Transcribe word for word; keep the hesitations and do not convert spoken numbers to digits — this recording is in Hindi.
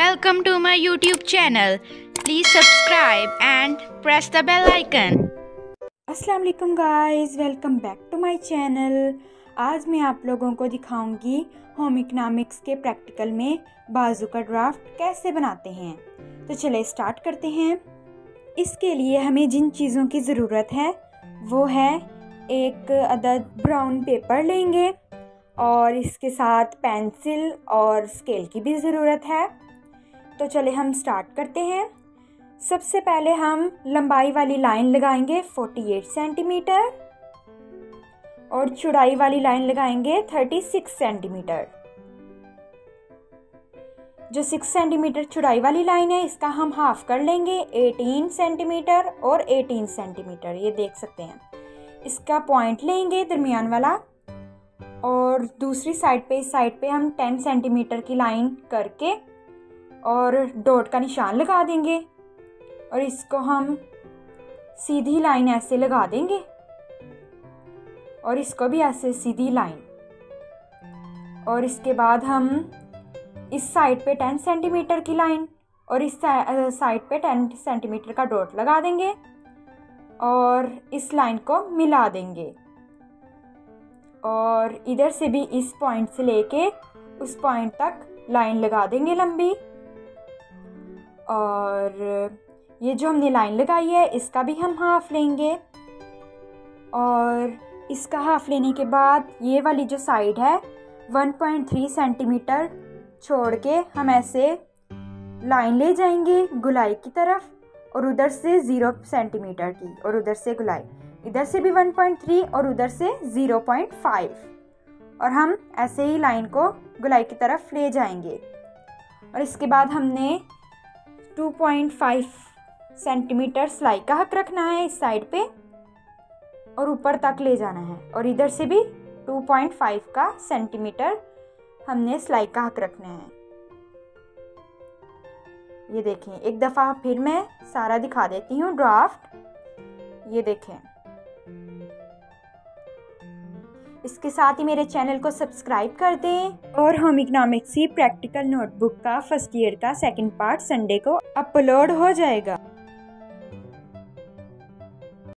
Welcome to my YouTube channel. Please subscribe and press the bell icon. अस्सलाम वालेकुम guys, welcome back to my channel. आज मैं आप लोगों को दिखाऊंगी होम इकोनॉमिक्स के प्रैक्टिकल में बाजू का ड्राफ्ट कैसे बनाते हैं। तो चले स्टार्ट करते हैं। इसके लिए हमें जिन चीज़ों की ज़रूरत है वो है एक अदद ब्राउन पेपर लेंगे और इसके साथ पेंसिल और स्केल की भी ज़रूरत है। तो चले हम स्टार्ट करते हैं। सबसे पहले हम लंबाई वाली लाइन लगाएंगे अड़तालीस सेंटीमीटर और चौड़ाई वाली लाइन लगाएंगे छत्तीस सेंटीमीटर। जो छह सेंटीमीटर चौड़ाई वाली लाइन है इसका हम हाफ कर लेंगे अठारह सेंटीमीटर और अठारह सेंटीमीटर, ये देख सकते हैं। इसका पॉइंट लेंगे दरमियान वाला और दूसरी साइड पे इस साइड पे हम दस सेंटीमीटर की लाइन करके और डॉट का निशान लगा देंगे और इसको हम सीधी लाइन ऐसे लगा देंगे और इसको भी ऐसे सीधी लाइन। और इसके बाद हम इस साइड पे दस सेंटीमीटर की लाइन और इस साइड पे दस सेंटीमीटर का डॉट लगा देंगे और इस लाइन को मिला देंगे और इधर से भी इस पॉइंट से लेके उस पॉइंट तक लाइन लगा देंगे लंबी। और ये जो हमने लाइन लगाई है इसका भी हम हाफ लेंगे और इसका हाफ लेने के बाद ये वाली जो साइड है एक पॉइंट तीन सेंटीमीटर छोड़ के हम ऐसे लाइन ले जाएंगे गुलाई की तरफ और उधर से ज़ीरो सेंटीमीटर की और उधर से गुलाई, इधर से भी एक पॉइंट तीन और उधर से ज़ीरो पॉइंट पाँच और हम ऐसे ही लाइन को गुलाई की तरफ ले जाएंगे। और इसके बाद हमने दो पॉइंट पाँच सेंटीमीटर सिलाई का हक रखना है इस साइड पे और ऊपर तक ले जाना है और इधर से भी दो पॉइंट पाँच का सेंटीमीटर हमने सिलाई का हक रखना है। ये देखें, एक दफ़ा फिर मैं सारा दिखा देती हूँ ड्राफ्ट। ये देखें, इसके साथ ही मेरे चैनल को सब्सक्राइब कर दें और होम इकोनॉमिक्स की प्रैक्टिकल नोटबुक का फर्स्ट ईयर का सेकंड पार्ट संडे को अपलोड हो जाएगा।